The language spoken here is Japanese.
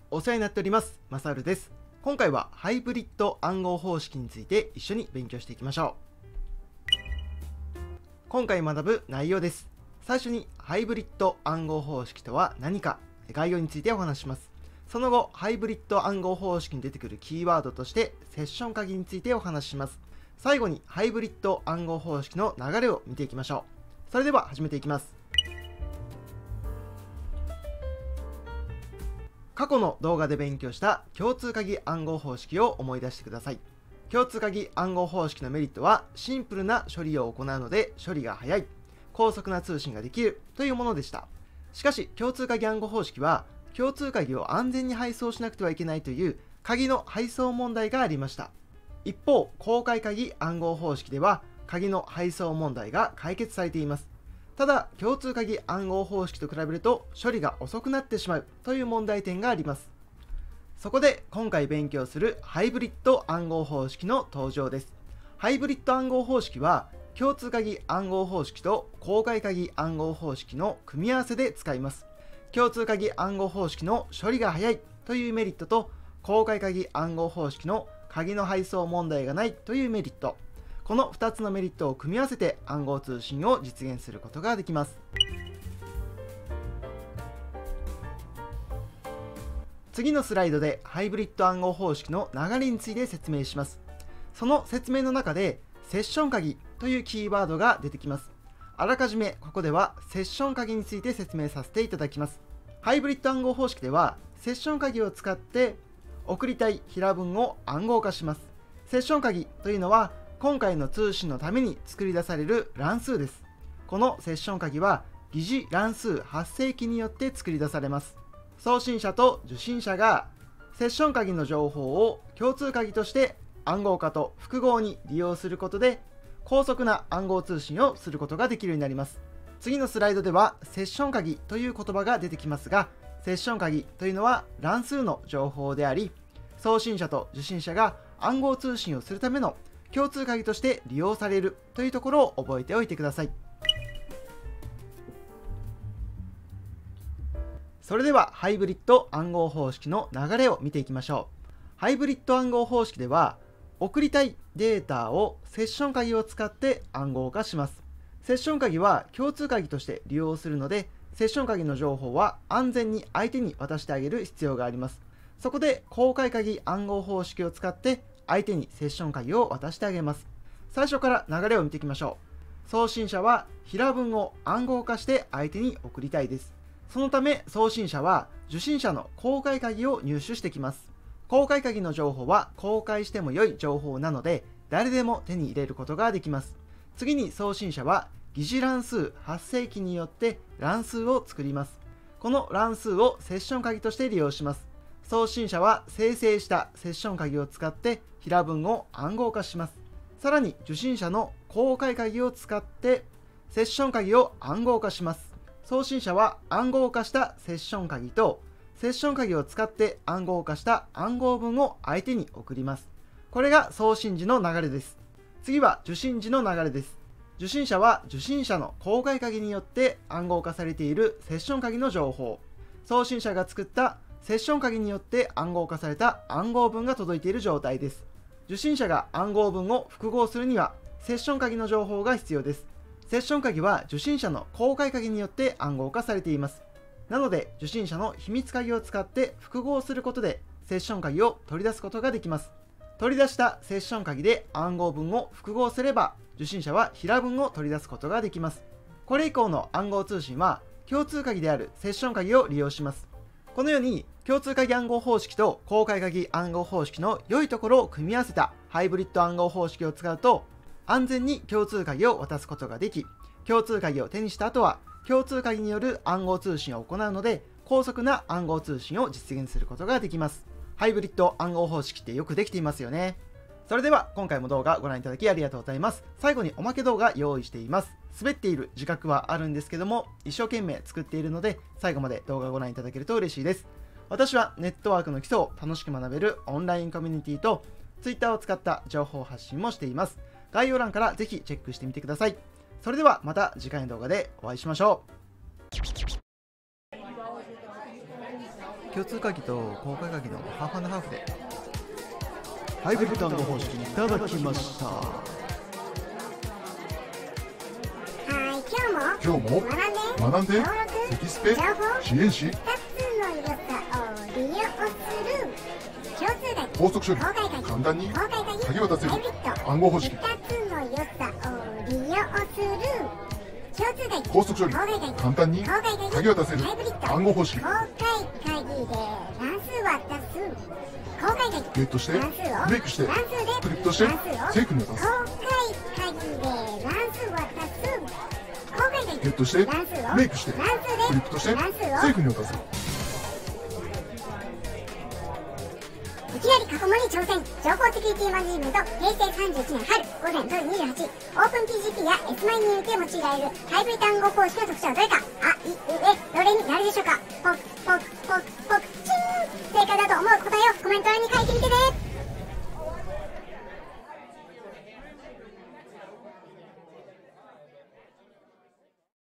お世話になっております。マサルです。今回はハイブリッド暗号方式について一緒に勉強していきましょう。今回学ぶ内容です。最初にハイブリッド暗号方式とは何か、概要についてお話します。その後、ハイブリッド暗号方式に出てくるキーワードとしてセッション鍵についてお話しします。最後にハイブリッド暗号方式の流れを見ていきましょう。それでは始めていきます。過去の動画で勉強した共通鍵暗号方式を思い出してください。共通鍵暗号方式のメリットはシンプルな処理を行うので処理が早い、高速な通信ができるというものでした。しかし共通鍵暗号方式は共通鍵を安全に配送しなくてはいけないという鍵の配送問題がありました。一方、公開鍵暗号方式では鍵の配送問題が解決されています。ただ、共通鍵暗号方式と比べると処理が遅くなってしまうという問題点があります。そこで今回勉強するハイブリッド暗号方式の登場です。ハイブリッド暗号方式は共通鍵暗号方式と公開鍵暗号方式の組み合わせで使います。共通鍵暗号方式の処理が早いというメリットと公開鍵暗号方式の鍵の配送問題がないというメリット。この2つのメリットを組み合わせて暗号通信を実現することができます。次のスライドでハイブリッド暗号方式の流れについて説明します。その説明の中でセッション鍵というキーワードが出てきます。あらかじめここではセッション鍵について説明させていただきます。ハイブリッド暗号方式ではセッション鍵を使って送りたい平文を暗号化します。セッション鍵というのは今回の通信のために作り出される乱数です。このセッション鍵は疑似乱数発生器によって作り出されます。送信者と受信者がセッション鍵の情報を共通鍵として暗号化と複合に利用することで高速な暗号通信をすることができるようになります。次のスライドではセッション鍵という言葉が出てきますが、セッション鍵というのは乱数の情報であり、送信者と受信者が暗号通信をするための共通鍵として利用されるというところを覚えておいてください。それではハイブリッド暗号方式の流れを見ていきましょう。ハイブリッド暗号方式では送りたいデータをセッション鍵を使って暗号化します。セッション鍵は共通鍵として利用するので、セッション鍵の情報は安全に相手に渡してあげる必要があります。そこで公開鍵暗号方式を使って相手にセッション鍵を渡してあげます。最初から流れを見ていきましょう。送信者は平文を暗号化して相手に送りたいです。そのため送信者は受信者の公開鍵を入手してきます。公開鍵の情報は公開しても良い情報なので誰でも手に入れることができます。次に送信者は疑似乱数発生器によって乱数を作ります。この乱数をセッション鍵として利用します。送信者は生成したセッション鍵を使って平文を暗号化します。さらに受信者の公開鍵を使ってセッション鍵を暗号化します。送信者は暗号化したセッション鍵とセッション鍵を使って暗号化した暗号文を相手に送ります。これが送信時の流れです。次は受信時の流れです。受信者は受信者の公開鍵によって暗号化されているセッション鍵の情報、送信者が作ったセッション鍵によって暗号化された暗号文が届いている状態です。受信者が暗号文を複合するにはセッション鍵の情報が必要です。セッション鍵は受信者の公開鍵によって暗号化されています。なので受信者の秘密鍵を使って複合することでセッション鍵を取り出すことができます。取り出したセッション鍵で暗号文を複合すれば受信者は平文を取り出すことができます。これ以降の暗号通信は共通鍵であるセッション鍵を利用します。このように共通鍵暗号方式と公開鍵暗号方式の良いところを組み合わせたハイブリッド暗号方式を使うと安全に共通鍵を渡すことができ、共通鍵を手にした後は共通鍵による暗号通信を行うので高速な暗号通信を実現することができます。ハイブリッド暗号方式ってよくできていますよね。それでは今回も動画ご覧いただきありがとうございます。最後におまけ動画用意しています。滑っている自覚はあるんですけども一生懸命作っているので最後まで動画をご覧いただけると嬉しいです。私はネットワークの基礎を楽しく学べるオンラインコミュニティと Twitter を使った情報発信もしています。概要欄からぜひチェックしてみてください。それではまた次回の動画でお会いしましょう。 共通鍵と公開鍵のハーフ&ハーフでハイブリッド暗号方式いただきました。 今日も学んでテキスペ支援し 2つの良さを利用する共通鍵、 高速処理公開鍵、 簡単に公開鍵、 鍵渡せるハイブリッド暗号方式 2つの良さを利用する共通鍵、 高速処理公開鍵、 簡単に公開鍵、 鍵渡せるハイブリッド暗号方式公開鍵で乱数渡す公開鍵、 ゲットして乱数をブレイクして乱数でクリプトして乱数をセーフに渡す公開鍵で乱数渡す公開鍵、 ゲットして乱数をブレイクして乱数でクリプトしてセ乱数をーフに渡すいきなり過去問に挑戦。情報セキュリティマネジメント平成31年春午前0時28。オープン PGP や S マイにおいて用いられるハイブリッド暗号方式の特徴はどれか。あいうえどれになるでしょうか。ポクポクポクポクチーン。正解だと思う答えをコメント欄に書いてみて。